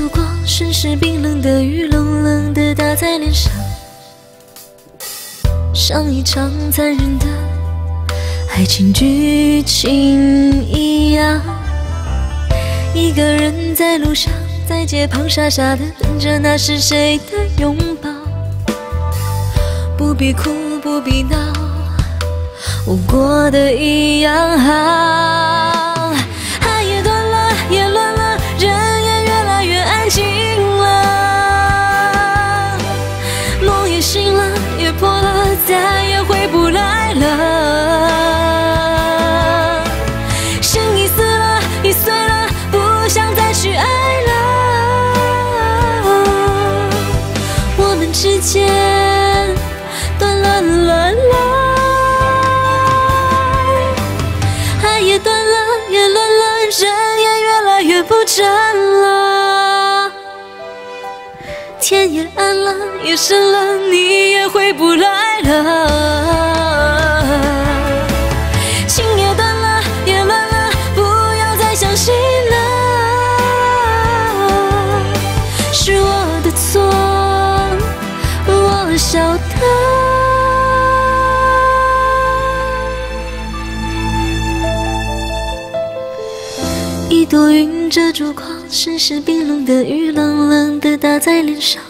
烛光，瞬时冰冷的雨，冷冷的打在脸上，像一场残忍的爱情剧情一样。一个人在路上，在街旁傻傻的等着，那是谁的拥抱？不必哭，不必闹，我过得一样好。爱也断了，也乱了，人也越来越安静了。梦也醒了，也破了，再也回不来了。心已死了，已碎了，不想再去爱了。我们之间断了了了，爱也断了，也乱了，人也越来越不真了。天也暗了，也深了，你也回不来了。情也断了，也乱了，不要再相信了。是我的错，我晓得。一朵云遮住光，瞬时冰冷的雨，冷冷的打在脸上，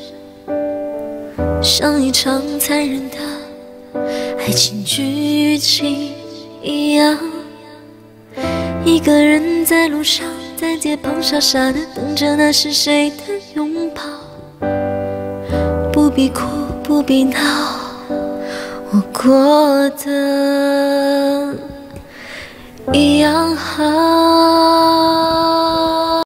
像一场残忍的爱情剧情一样。一个人在路上，在街旁傻傻的等着，那是谁的拥抱？不必哭，不必闹，我过得一样好。